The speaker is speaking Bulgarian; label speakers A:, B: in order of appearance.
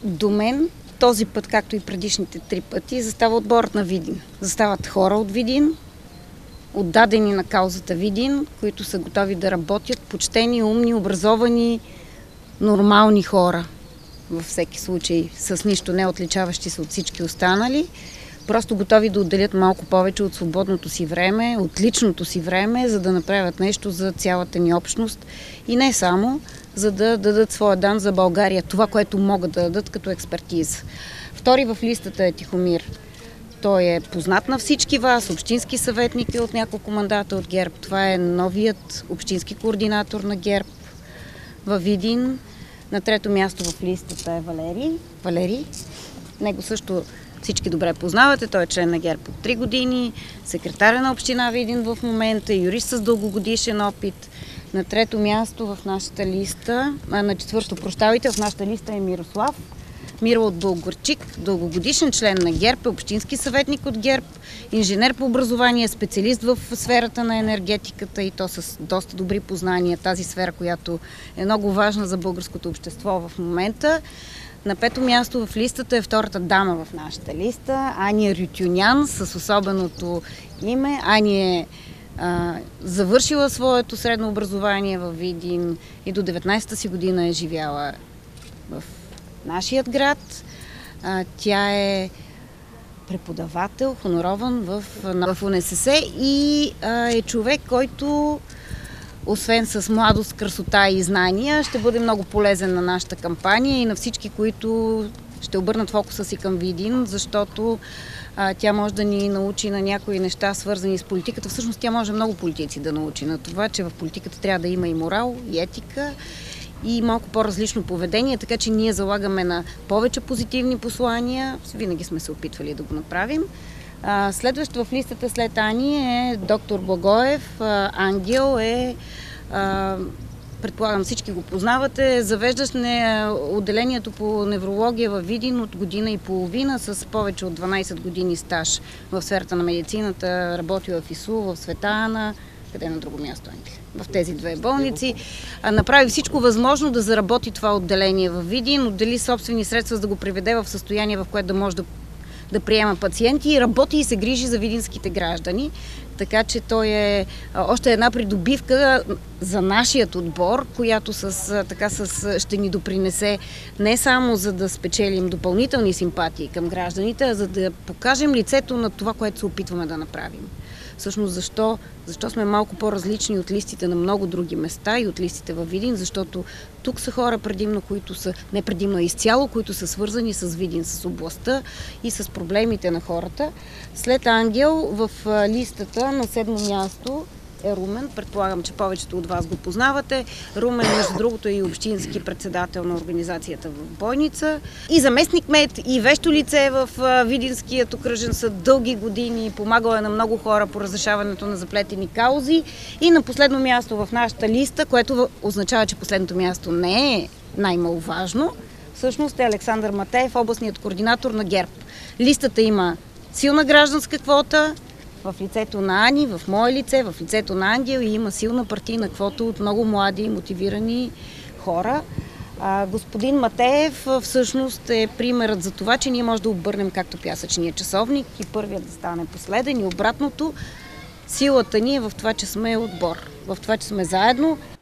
A: До мен този път, както и предишните 3 пъти, застава отборът на Видин. Застават хора от Видин, отдадени на каузата Видин, които са готови да работят, почтени, умни, образовани, нормални хора. Във всеки случай, с нищо не отличаващи се от всички останали. Просто готови да отделят малко повече от свободното си време, от личното си време, за да направят нещо за цялата ни общност. И не само, за да дадат своя дан за България. Това, което могат да дадат като експертиза. Втори в листата е Тихомир. Той е познат на всички вас, общински съветник е от няколко мандата от ГЕРБ. Това е новият общински координатор на ГЕРБ във Видин. На трето място в листата е Валери. Него също всички добре познавате. Той е член на ГЕРБ от 3 години, секретаря на община Видин в момента, юрист с дългогодишен опит. На трето място в нашата листа, на четвърто, в нашата листа е Мирослав. Миро от Българчик, дългогодишен член на ГЕРБ, общински съветник от ГЕРБ, инженер по образование, специалист в сферата на енергетиката и то с доста добри познания. Тази сфера, която е много важна за българското общество в момента. На пето място в листата е втората дама в нашата листа, Ания Рютюнян, с особеното име. Ания е завършила своето средно образование във Видин и до 19-та си година е живяла в нашият град. Тя е преподавател, хонорован в УНСС и е човек, който освен с младост, красота и знания, ще бъде много полезен на нашата кампания и на всички, които ще обърнат фокуса си към Видин, защото тя може да ни научи на някои неща, свързани с политиката. Всъщност тя може много политици да научи на това, че в политиката трябва да има и морал, и етика, и малко по-различно поведение, така че ние залагаме на повече позитивни послания. Винаги сме се опитвали да го направим. Следващ в листата след Ани е доктор Благоев. Ангел е, предполагам всички го познавате, завеждащ отделението по неврология във Видин от година и половина с повече от 12 години стаж в сферата на медицината. Работила в ИСУ, в Света Ана, къде на друго място, в тези 2 болници. Направи всичко възможно да заработи това отделение във Видин, отдели собствени средства, за да го приведе в състояние, в което да може да приема пациенти и работи и се грижи за видинските граждани. Така че той е още една придобивка за нашият отбор, която ще ни допринесе не само за да спечелим допълнителни симпатии към гражданите, а за да покажем лицето на това, което се опитваме да направим. Всъщност защо сме малко по-различни от листите на много други места и от листите във Видин, защото тук са хора предимно, които са, не предимно, а изцяло, които са свързани с Видин, с областта и с проблемите на хората. След Ангел в листата на 7-мо място е Румен. Предполагам, че повечето от вас го познавате. Румен, между другото, е и общински председател на организацията в Бойница. И заместник-кмет, и вещо лице в Видинският окръжен съд дълги години. Помагала е на много хора по разрешаването на заплетени каузи. И на последно място в нашата листа, което означава, че последното място не е най-маловажно, всъщност е Александър Матеев, областният координатор на ГЕРБ. Листата има силна гражданска квота, в лицето на Ани, в мое лице, в лицето на Ангел и има силна партийна квота от много млади и мотивирани хора. Господин Матеев всъщност е примерът за това, че ние може да обърнем както пясъчния часовник и първият да стане последен и обратното. Силата ни е в това, че сме отбор, в това, че сме заедно.